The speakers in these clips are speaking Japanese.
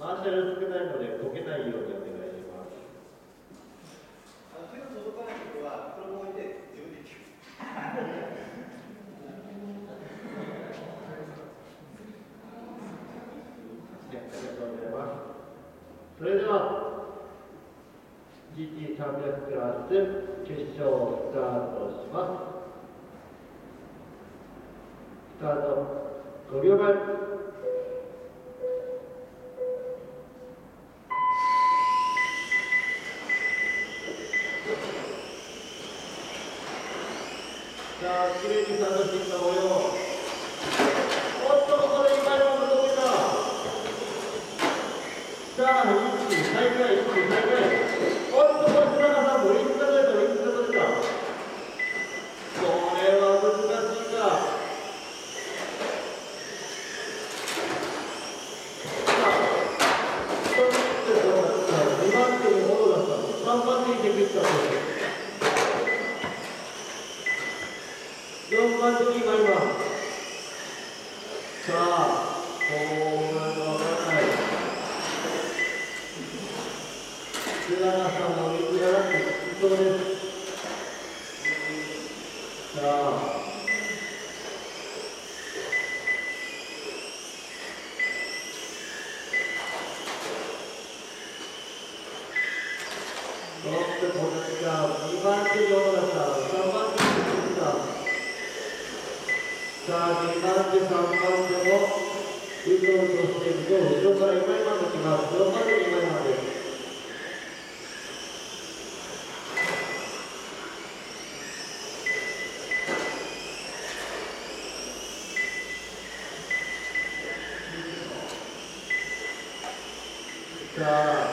マーシャル少ないのでこけないようにお願いします。 手の届かない人はこれを置いて自分で切る。 それでは GT300 クラス決勝スタートします。スタート5秒前。さあ、きれいにスタートしてきた模様。おっと、ここで2回も届けた。さあ、一気再開、一気再開。おっと、これ、須永さんもリンクが取れた、リンクが取れた。これは難しいか。さあ、1つでどうだった。2番手に戻だった。3番手にテクニックだった。4番手に今。さあ、こうなるのわからない。須永さんの水がなくてきそうです。さあ。そろってこっちが2番手に小野田さん、3番手に鈴木さん。さあ、2番手、3番手もうとうとしていくと、後ろから今井が来ます。4番手に今井です。さあ、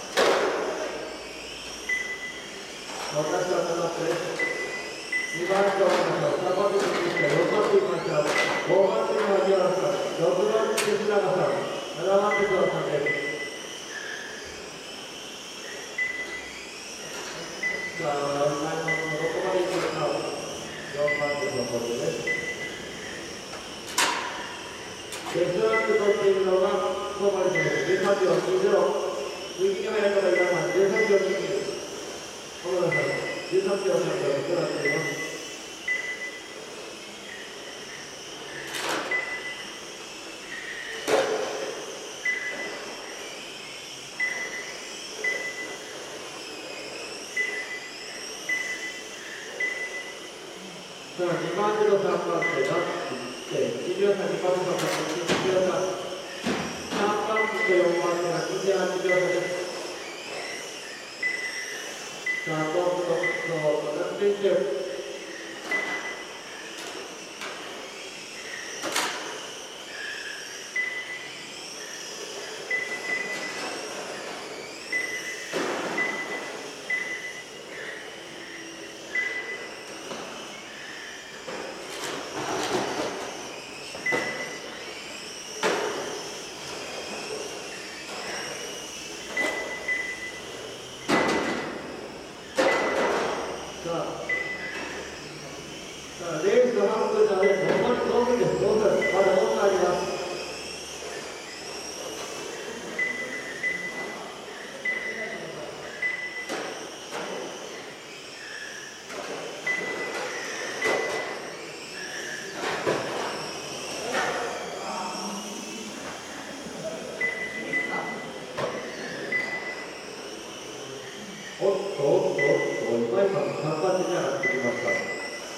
私はかかって、2番手を見ましょう。3番手に来ました。4番手に来ました。5番手に萩原さん。6番手に須永さん。7番手とさんです。さあ、今のどこまで行くか。4番手のことです。ベストランク取っているのが小森選手。13秒20。右に速い方がいます。13秒20。小野田さん。13秒3秒となっています。さあ、2番手と3番手が23、2番手と3番手、23、3番手と4番手が28秒差です。さあ、トップの高須選手。レース半分なので、残り5分です。5分。まだ5分あります。おっと、今井さん3番手に上がってきました。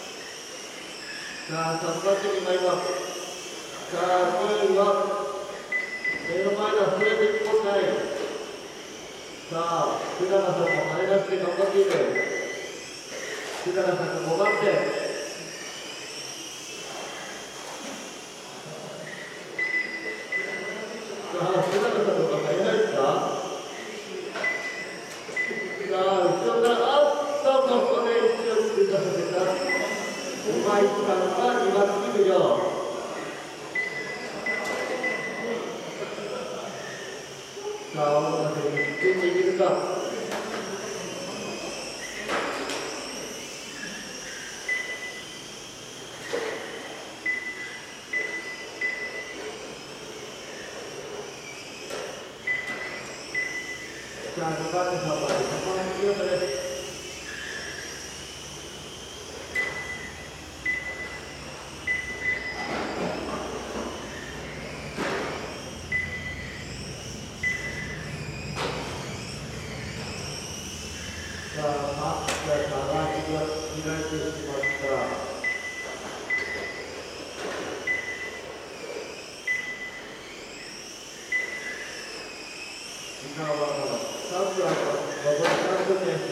さあ、3番手に今井さん。さあ、2位は目の前のストレート1本台。さあ、須永さんも跳ね出して頑張っている。須永さんが5番手。さあ、須永さんの方が速いですか。さあ、後ろから、ここで一応通過させた。今井さんが2番手に浮上。さあ、小野田選手、ついていけるか。ささん、2番手、3番手、高松清太です。さあ、マッチが開いてしまった。今は3分、残り3分です。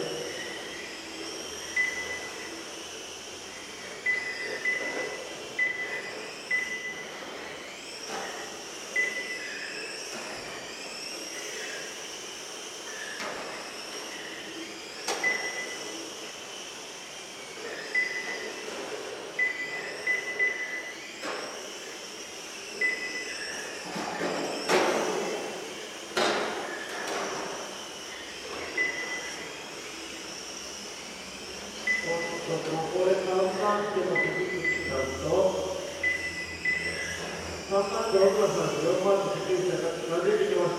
これ3番手の関口さんと3番手岡さんと4番手関口さんが出てきました。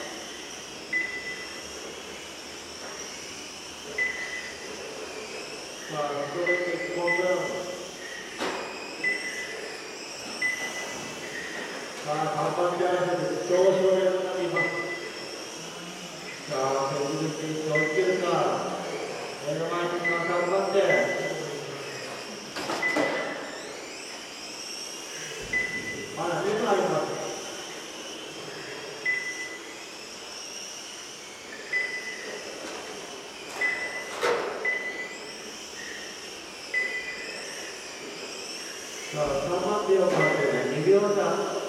さあ、ストレート1本分。さあ、3番手争いで表彰台になります。さあ、関口選手追いつけるか。目の前に3番手。まだ2分あります。さあ、3番手を待って2秒差。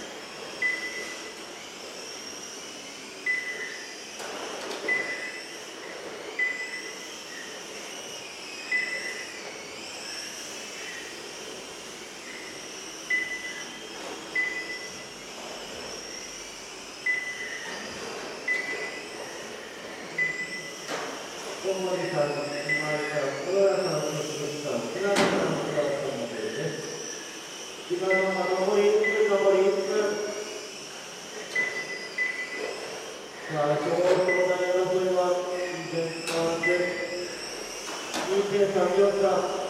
小森さん、今井さん、黒田さん、そしてさん、平田さん、平田さんのペーです。時間の残り1分、残り1分。さあ、表彰台争いは2.3秒差。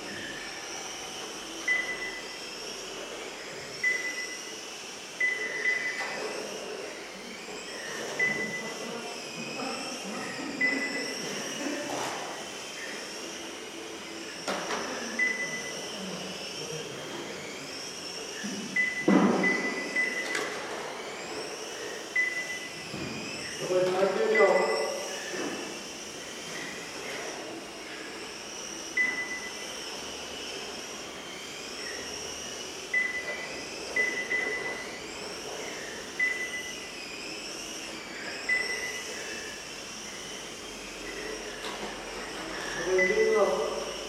残り30秒。残り10秒。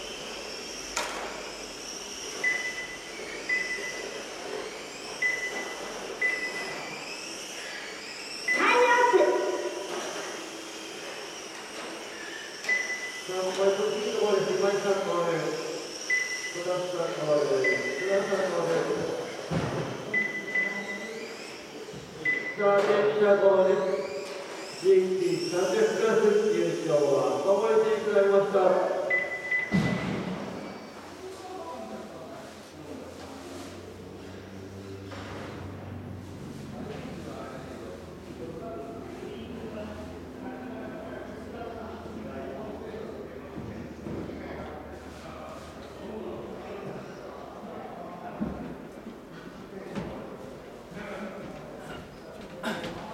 さあ、これと次のところで今井さん変わる。小田さん変わる。福田さん変わる。さあ、現在ころです。GT300 クラス優勝は小森選手となりました。 はい。